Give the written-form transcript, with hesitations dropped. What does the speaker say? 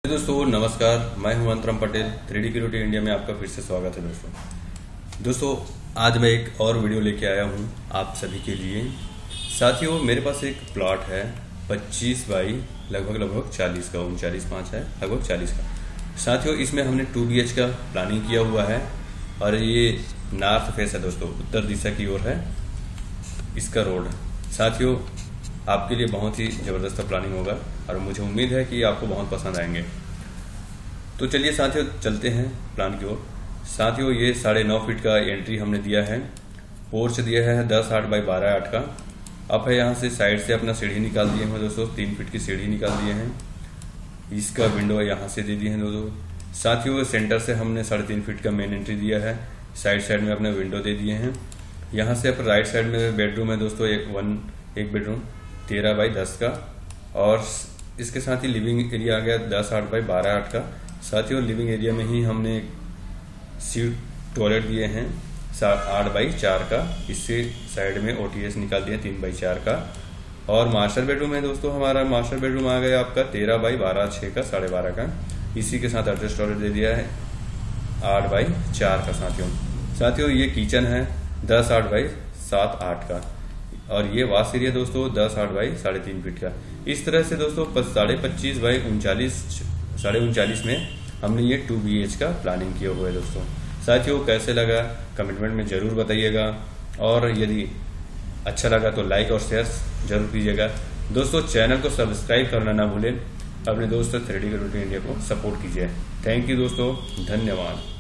दोस्तों नमस्कार, मैं हूं अंतरम पटेल। 3D क्रिएटिव इंडिया में आपका फिर से स्वागत है। दोस्तों आज मैं एक और वीडियो लेके आया हूं आप सभी के लिए। साथियों मेरे पास एक प्लॉट है 25 बाई लगभग 40 का, 39.5 है, लगभग 40 का। साथियों इसमें हमने 2 BH का प्लानिंग किया हुआ है और ये नॉर्थ फेस है दोस्तों, उत्तर दिशा की ओर है इसका रोड। साथियों आपके लिए बहुत ही ज़बरदस्त प्लानिंग होगा और मुझे उम्मीद है कि आपको बहुत पसंद आएंगे। तो चलिए साथियों चलते हैं प्लान की ओर। साथियों ये 9.5 फीट का एंट्री हमने दिया है, पोर्च दिया है 10.8 बाई 12.8 का। अब है यहाँ से साइड से अपना सीढ़ी निकाल दिए हैं दोस्तों, 3 फीट की सीढ़ी निकाल दिए हैं। इसका विंडो यहाँ से दे दिए हैं दोस्तों। साथियों सेंटर से हमने 3.5 फीट का मेन एंट्री दिया है, साइड में अपने विंडो दे दिए हैं। यहाँ से अपने राइट साइड में बेडरूम है दोस्तों, एक बेडरूम 13 बाई 10 का, और इसके साथ ही लिविंग एरिया आ गया 10.8 बाई 12.8 का। साथियों लिविंग एरिया में ही हमने सीट टॉयलेट दिए हैं 8 बाई 4 का। इससे साइड में OTS निकाल दिया 3 बाई 4 का। और मास्टर बेडरूम है दोस्तों, हमारा मास्टर बेडरूम आ गया आपका 13 बाई 12.6 का, 12.5 का। इसी के साथ अटैच टॉयलेट दे दिया है 8 बाई 4 का। साथियों ये किचन है 10.8 बाई 7.8 का, और ये वाश एरिया दोस्तों 10.8 बाई 3.5 फीट का। इस तरह से दोस्तों 25.5 बाई 39 में हमने ये 2 BH का प्लानिंग किया हुआ है दोस्तों। साथियों कैसे लगा कमेंट में जरूर बताइएगा, और यदि अच्छा लगा तो लाइक और शेयर जरूर कीजिएगा दोस्तों। चैनल को सब्सक्राइब करना ना भूलें। अपने दोस्तों 3D क्रिएटिव इंडिया को सपोर्ट कीजिए। थैंक यू दोस्तों, धन्यवाद।